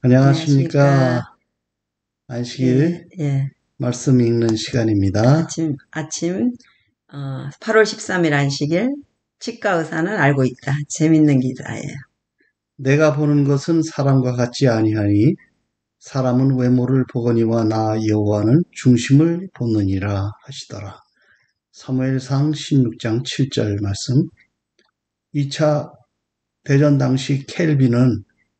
안녕하십니까. 안녕하십니까. 예, 안식일 예. 말씀 읽는 시간입니다. 아침, 8월 13일 안식일, 치과 의사는 알고 있다. 재밌는 기사예요. 내가 보는 것은 사람과 같지 아니하니 사람은 외모를 보거니와 나 여호와는 중심을 보느니라 하시더라. 사무엘상 16장 7절 말씀. 2차 대전 당시 켈빈은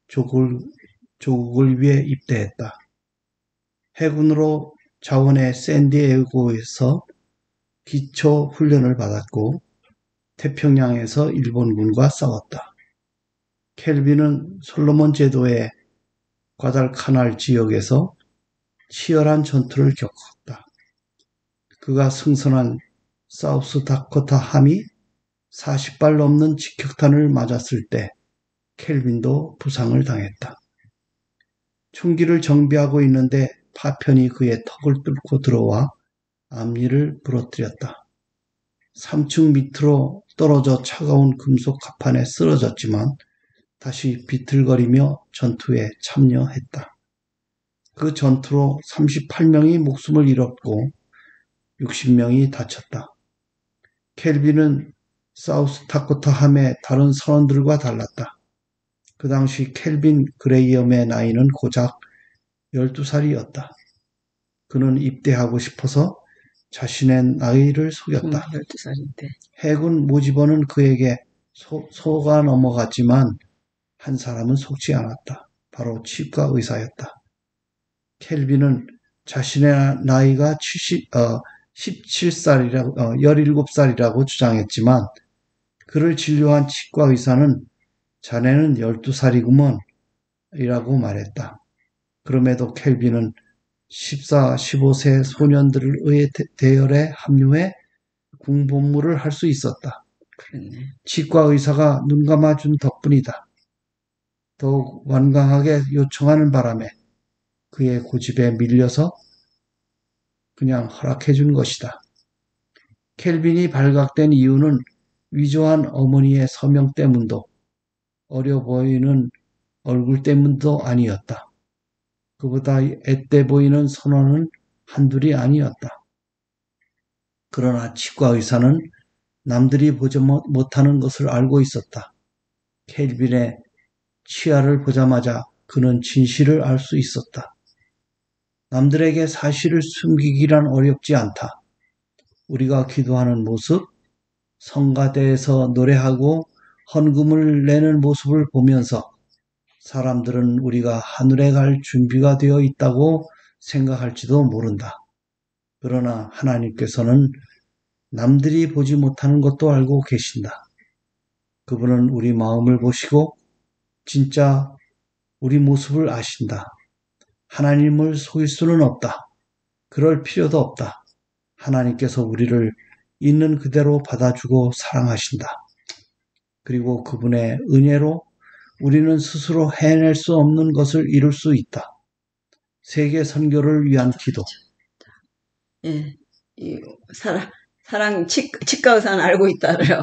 조국을 위해 입대했다. 해군으로 자원의 샌디에고에서 기초 훈련을 받았고 태평양에서 일본군과 싸웠다. 켈빈은 솔로몬 제도의 과달카날 지역에서 치열한 전투를 겪었다. 그가 승선한 사우스 다코타 함이 40발 넘는 직격탄을 맞았을 때 켈빈도 부상을 당했다. 총기를 정비하고 있는데 파편이 그의 턱을 뚫고 들어와 앞니를 부러뜨렸다. 3층 밑으로 떨어져 차가운 금속 갑판에 쓰러졌지만 다시 비틀거리며 전투에 참여했다. 그 전투로 38명이 목숨을 잃었고 60명이 다쳤다. 켈빈은 사우스 다코타 함의 다른 선원들과 달랐다. 그 당시 켈빈 그레이엄의 나이는 고작 12살이었다. 그는 입대하고 싶어서 자신의 나이를 속였다. 12살인데. 해군 모집원은 그에게 속아 넘어갔지만 한 사람은 속지 않았다. 바로 치과 의사였다. 켈빈은 자신의 나이가 17살이라고 주장했지만 그를 진료한 치과 의사는 자네는 12살이구먼 이라고 말했다. 그럼에도 켈빈은 14, 15세 소년들의 대열에 합류해 군복무를 할 수 있었다. 그렇네. 치과 의사가 눈 감아준 덕분이다. 더욱 완강하게 요청하는 바람에 그의 고집에 밀려서 그냥 허락해준 것이다. 켈빈이 발각된 이유는 위조한 어머니의 서명 때문도 어려 보이는 얼굴 때문도 아니었다. 그보다 앳돼 보이는 선원은 한둘이 아니었다. 그러나 치과 의사는 남들이 보지 못하는 것을 알고 있었다. 켈빈의 치아를 보자마자 그는 진실을 알 수 있었다. 남들에게 사실을 숨기기란 어렵지 않다. 우리가 기도하는 모습, 성가대에서 노래하고 헌금을 내는 모습을 보면서 사람들은 우리가 하늘에 갈 준비가 되어 있다고 생각할지도 모른다. 그러나 하나님께서는 남들이 보지 못하는 것도 알고 계신다. 그분은 우리 마음을 보시고 진짜 우리 모습을 아신다. 하나님을 속일 수는 없다. 그럴 필요도 없다. 하나님께서 우리를 있는 그대로 받아주고 사랑하신다. 그리고 그분의 은혜로 우리는 스스로 해낼 수 없는 것을 이룰 수 있다. 세계 선교를 위한 기도. 예, 치과 의사는 알고 있다래요.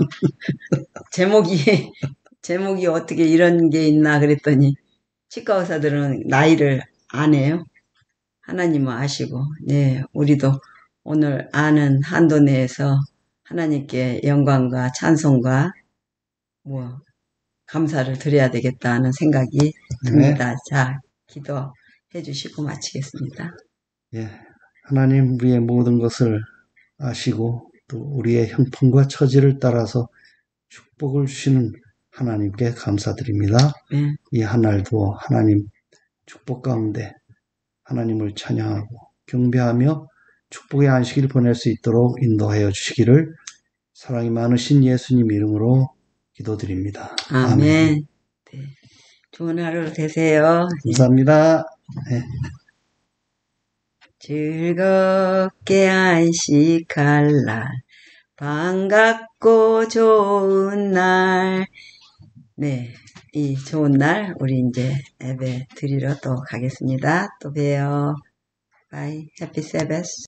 제목이 어떻게 이런 게 있나 그랬더니, 치과 의사들은 나이를 안 해요. 하나님은 아시고, 네, 우리도 오늘 아는 한도 내에서 하나님께 영광과 찬송과 감사를 드려야 되겠다는 생각이 듭니다. 네. 자, 기도해 주시고 마치겠습니다. 예. 하나님 우리의 모든 것을 아시고 또 우리의 형편과 처지를 따라서 축복을 주시는 하나님께 감사드립니다. 네. 이 한 날도 하나님 축복 가운데 하나님을 찬양하고 경배하며 축복의 안식일 보낼 수 있도록 인도하여 주시기를 사랑이 많으신 예수님 이름으로 기도드립니다. 아멘. 네. 좋은 하루 되세요. 감사합니다. 네. 즐겁게 안식할 날, 반갑고 좋은 날. 네. 이 좋은 날, 우리 이제 예배 드리러 또 가겠습니다. 또 봬요. 바이. 해피 세베스.